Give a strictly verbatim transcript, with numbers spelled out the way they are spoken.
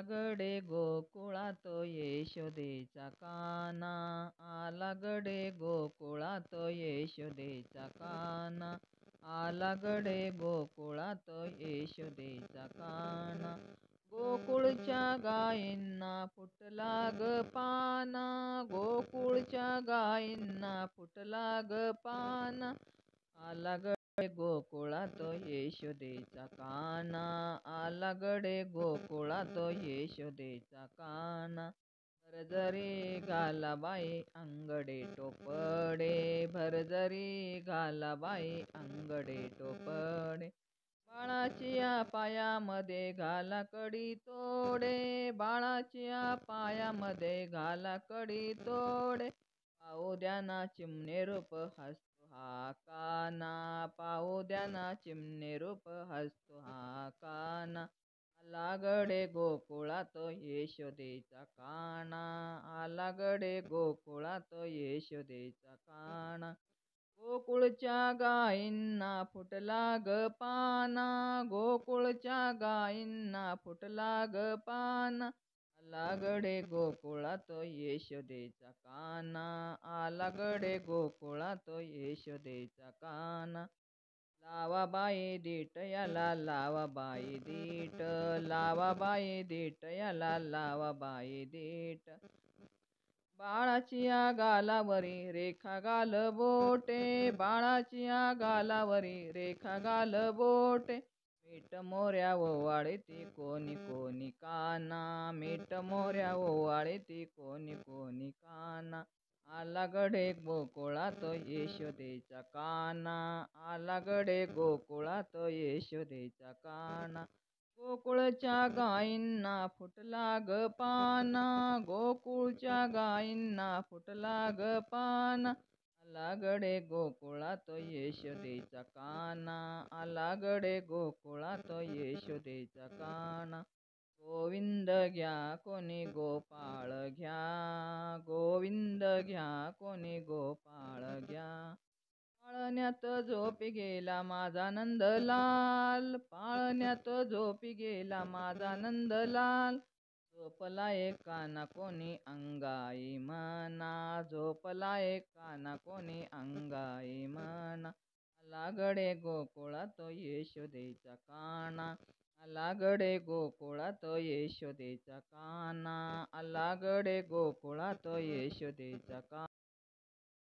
गडे गोकुळात यशोदेचा काना, आला गडे गोकुळात यशोदेचा काना, आला गडे गोकुळात यशोदेचा काना. गोकुळच्या गायींना फुटला ग पाना, गोकुळच्या गायींना फुटला ग पाना, आला गडे गोकुळात यशोदेचा काना, आला गडे गोकुळात यशोदेचा काना. भरजरी घाला बाई अंगडे टोपडे, भरजरी घाला बाई अंगडे टोपडे, बाळाचिया पायामध्ये घाला कडी तोडे, बाळाचिया पायामध्ये घाला कडी तोडे, पाहू द्या ना चिमणे रूप हसतो हा काना, पाहू द्या ना चिमणे रूप हसतो हा काना. आला गडे गोकुळात यशोदेचा काना, आला गडे गोकुळात यशोदेचा काना. गोकुळच्या गायींना फुटला ग पाना, गोकुळच्या गायींना फुटला ग पाना, आला गडे गोकुळात यशोदेचा काना, आला गडे गोकुळात यशोदेचा काना. लावा बाई दीट याला लावा बाई दीट, लावा बाई दीट याला लावा बाई दीट, बाळाचिया गालावरी रेखा गाल बोटे, बाळाचिया गालावरी रेखा गाल बोटे, मीठ मोऱ्या ओवाळीती कोणी कोणी काना, मीठ मोऱ्या ओवाळीती कोणी कोणी काना. आला गडे गोकुळात यशोदेचा काना, आला गडे गोकुळात यशोदेचा काना. गोकुळच्या गायींना फुटला ग पाना, गोकुळच्या गायींना फुटला ग पाना, आला गडे गोकुळात यशोदेचा काना, आला गडे गोकुळात यशोदेचा काना. गोविंद घ्या कोणी गोपाळ घ्या, गोविंद घ्या कोणी गोपाळ घ्या, पाळण्यात झोपी गेला माझा नंदलाल, पाळण्यात झोपी गेला माझा नंदलाल, झोपलाय काना कोणी अंगाई म्हणा, झोपलाय काना कोणी अंगाई म्हणा. आला गडे गोकुळात यशोदेचा काना, आला गडे गोकुळात यशोदेचा काना, आला गडे गोकुळात यशोदेचा काना.